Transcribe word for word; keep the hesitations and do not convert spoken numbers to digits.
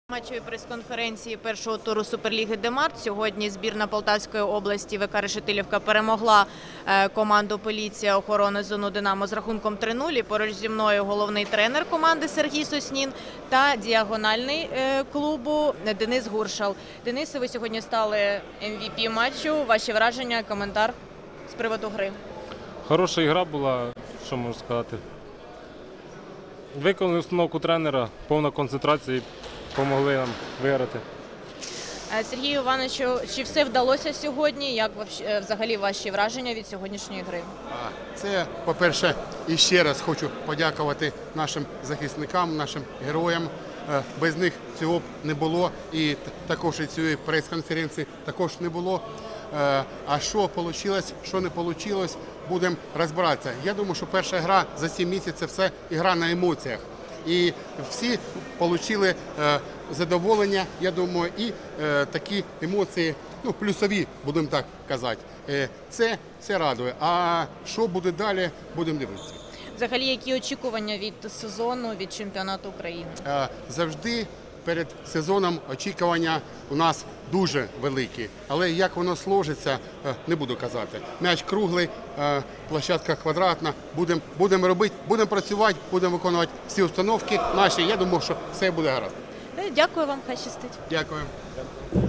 Матчевій прес-конференції першого туру Суперліги Демарт. Сьогодні збірна Полтавської області ВК Решетилівка перемогла команду Поліція охорони зону Динамо з рахунком три нуль. І поруч зі мною головний тренер команди Сергій Соснін та діагональний клубу Денис Гуршал. Денисе, ви сьогодні стали ем ві пі матчу. Ваші враження, коментар з приводу гри? Хороша гра була, що можу сказати. Виконали установку тренера, повна концентрація. Помогли нам виграти. Сергію Івановичу, чи все вдалося сьогодні? Як взагалі ваші враження від сьогоднішньої гри? Це, по-перше, і ще раз хочу подякувати нашим захисникам, нашим героям. Без них цього б не було, і також і цієї прес-конференції також не було. А що вийшло, що не вийшло, будемо розбиратися. Я думаю, що перша гра за сім місяців – це все гра на емоціях. І всі отримали е, задоволення, я думаю, і е, такі емоції, ну, плюсові, будемо так казати. Е, це, це радує. А що буде далі, будемо дивитися. Взагалі, які очікування від сезону, від чемпіонату України? Е, завжди перед сезоном очікування у нас дуже великі. Але як воно сложиться, не буду казати. М'яч круглий, площадка квадратна. Будемо будем робити, будемо працювати, будемо виконувати всі установки наші. Я думаю, що все буде гаразд. Дякую вам, хай щастить. Дякую.